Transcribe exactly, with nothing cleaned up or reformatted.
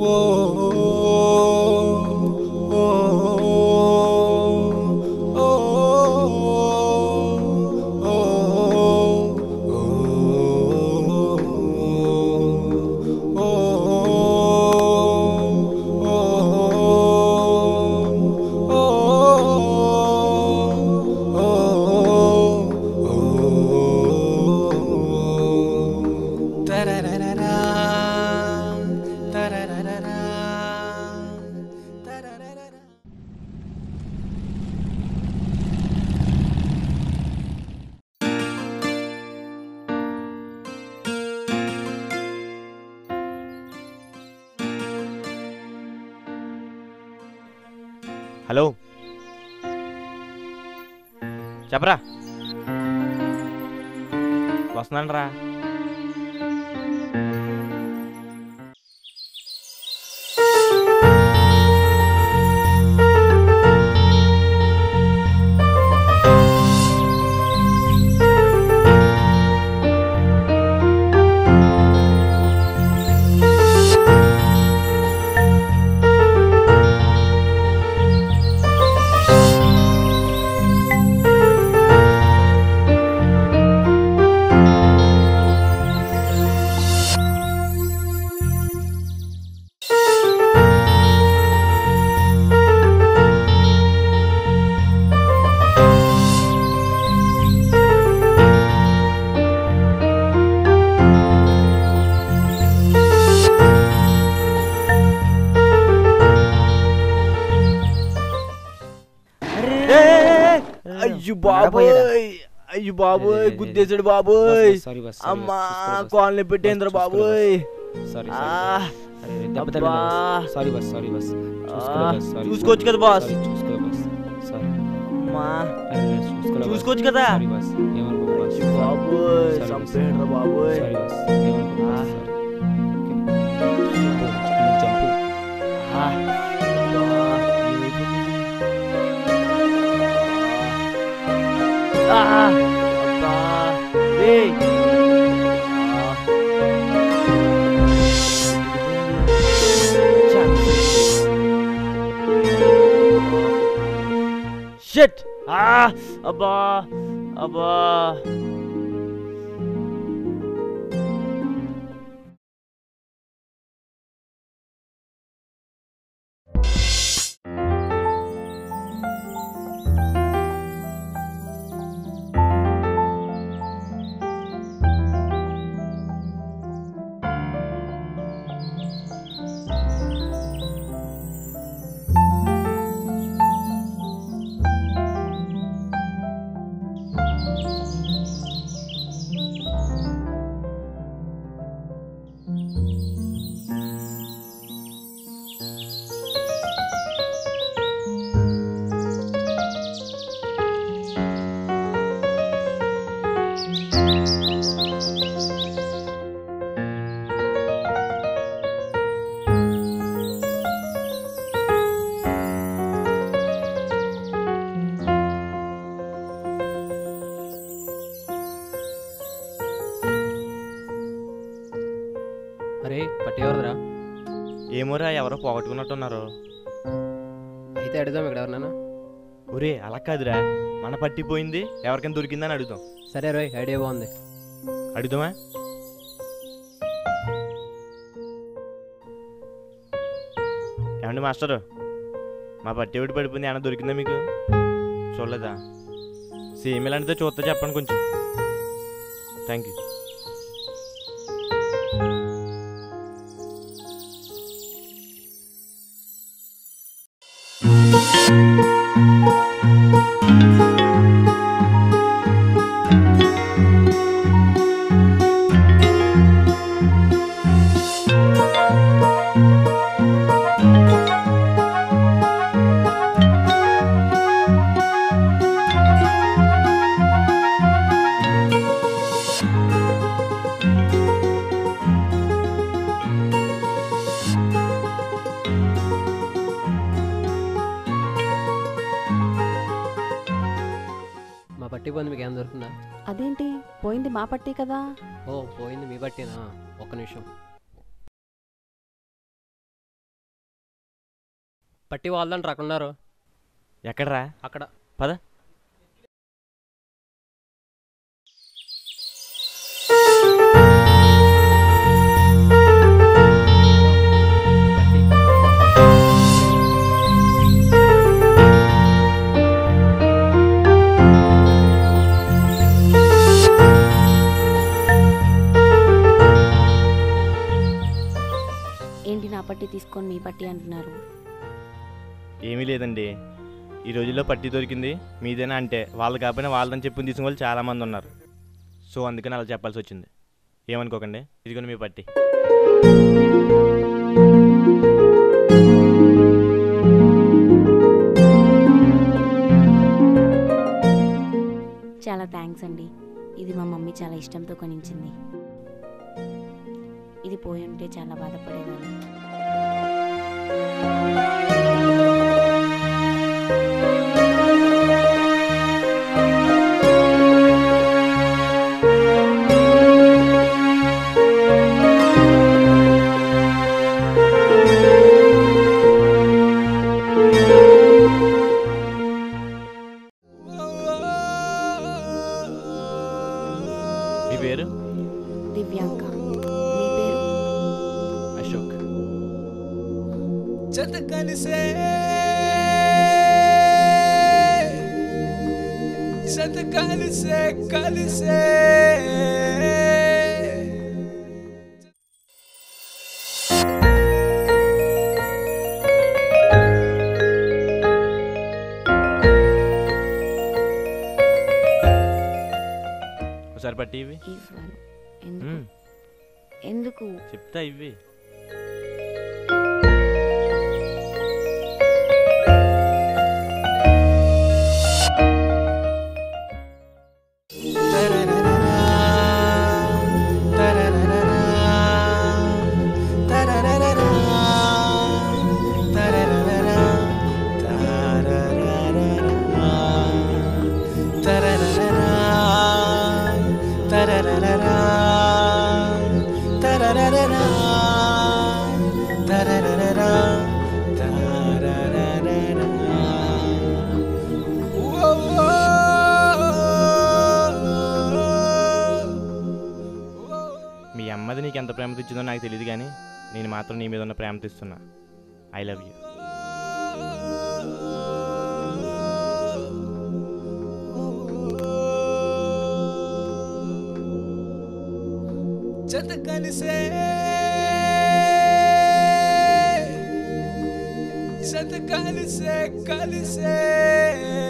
Hello చెప్పరా వస్తున్నాను రా బాబోయ్ అయ్యో బాబోయ్ గుద్దేశాడు బాబోయ్ అమ్మా కాలనీ పెట్టేంద్ర బాబోయ్ చూసుకోవచ్చు కదా బాస్ చూసుకోవచ్చు కదా బాబోయ్ చంపేంద్ర బాబోయ్ Ah, Abba, hey. Shit! Ah, Abba, Abba. అరే పట్టి ఎవరిదిరా? ఏమోరా ఎవరో పోగొట్టుకున్నట్టున్నారు. అయితే అడుగుదాం ఇక్కడ ఎవరినైనా. ఒరే అలా కాదురా, మన పట్టిపోయింది ఎవరికైనా దొరికిందని అడుగుదాం. సరే రోయ్, ఐడియా బాగుంది, అడుగుదామా? ఏమండి మాస్టరు, మా పట్టి ఒకటి పడిపోయింది, ఏమన్నా దొరికిందా మీకు? చూడలేదా? సేమ్ ఇలాంటిదే చూస్తా చెప్పండి కొంచెం. Thank you. పట్టి పోయింది, మీకు ఏం దొరుకుతుందా? అదేంటి పోయింది? మా పట్టి కదా. ఓ పోయింది మీ పట్టినా? ఒక్క నిమిషం. పట్టి వాళ్ళంటారు అక్కడ ఉన్నారు. ఎక్కడరా? అక్కడ. పద. ఏంటి నా పట్టి తీసుకొని మీ పట్టి అంటున్నారు? ఏమీ లేదండి, ఈ రోజుల్లో పట్టి దొరికింది మీదేనా అంటే వాళ్ళు కాకపోయినా వాళ్ళని చెప్పుని తీసుకునే వాళ్ళు చాలామంది ఉన్నారు. సో అందుకని అలా చెప్పాల్సి వచ్చింది. ఏమనుకోకండి, ఇదిగోండి మీ పట్టి. చాలా థ్యాంక్స్ అండి. ఇది మా మమ్మీ చాలా ఇష్టంతో కొనించింది. ఇది పోయి ఉంటే చాలా బాధపడేదాన్ని. మీ పేరు? దివ్యాంక. మీ పేరు? అశోక్. జతకలిసే జతకలిసే కలిసే ఒకసారి పట్టి ఇవి. ఎందుకు? ఎందుకు చెప్తా ఇవి. మీ అమ్మది నీకు ఎంత ప్రేమ తెచ్చిందో నాకు తెలియదు, కానీ నేను మాత్రం నీ మీద ఉన్న ప్రేమ తెస్తున్నా. I love you. జతకలిసే జతకలిసే కలిసే